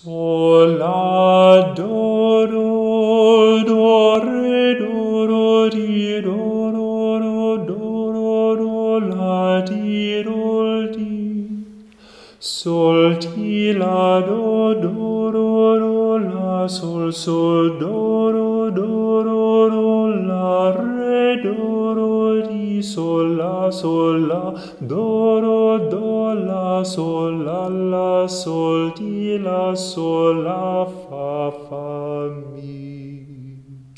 Sol, la, do, re, do, di, do, la, di. Sol, ti, la, do, la, sol, do, la, re, di, sol, la, do, la, sol, ti, la, sol, la, fa, mi.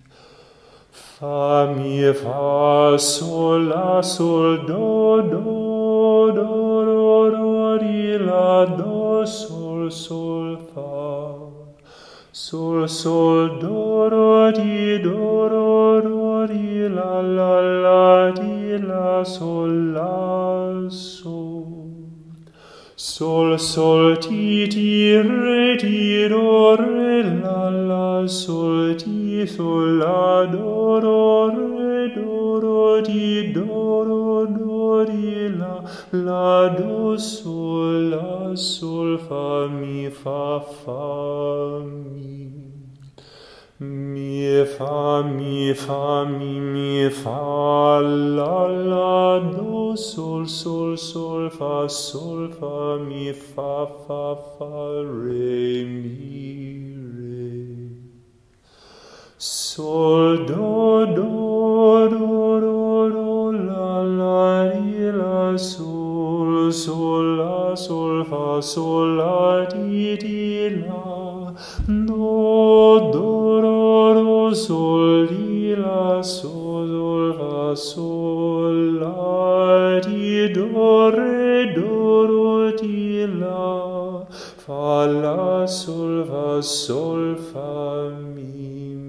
Fa, mi, fa, sol, la, sol, do, di, la, do, sol, fa. Sol, do, di, la, di, la, sol, la, sol. Sol, ti, re, la, sol, ti, sol, la, do, re, di, la, do, sol, fa, mi, mi, fa, la, do, sol, fa, mi, fa, re, mi, re. Sol, do, la, di, la, sol, la, fa, di, la, do, sol, di, la, sol, la, di, re, di, la, fa, la, sol, fa, mi,